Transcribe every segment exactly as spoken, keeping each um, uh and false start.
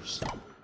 dollars.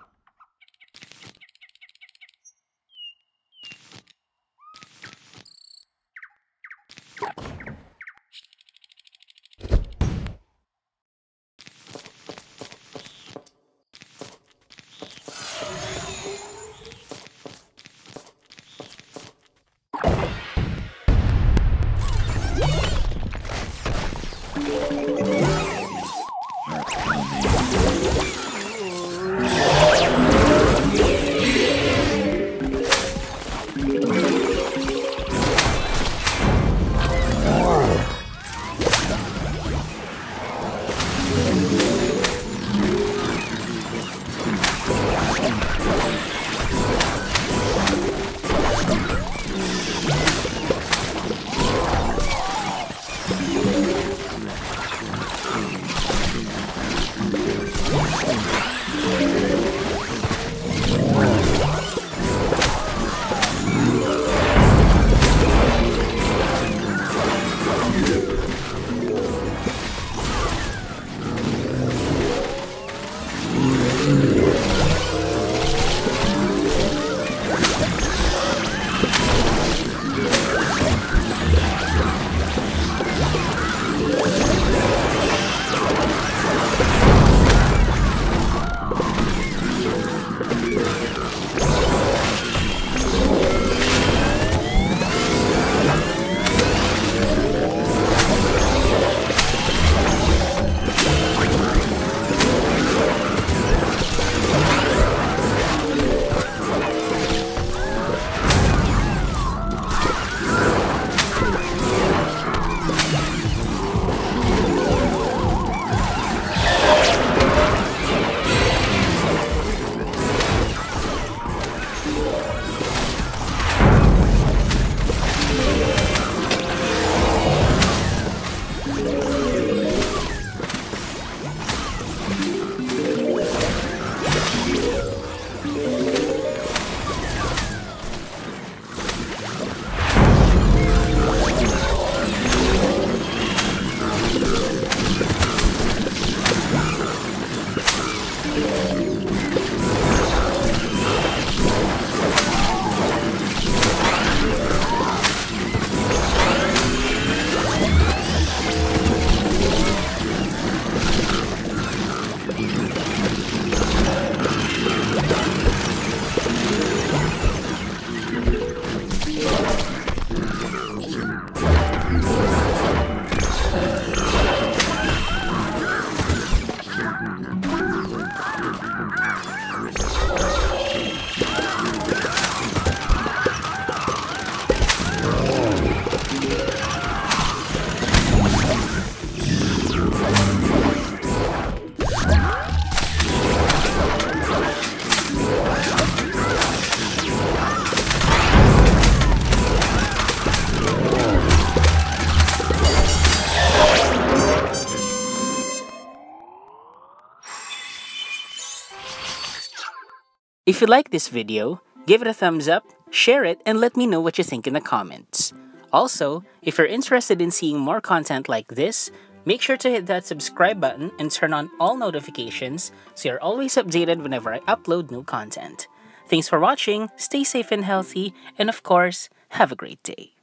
If you like this video, give it a thumbs up, share it, and let me know what you think in the comments. Also, if you're interested in seeing more content like this, make sure to hit that subscribe button and turn on all notifications so you're always updated whenever I upload new content. Thanks for watching, stay safe and healthy, and of course, have a great day.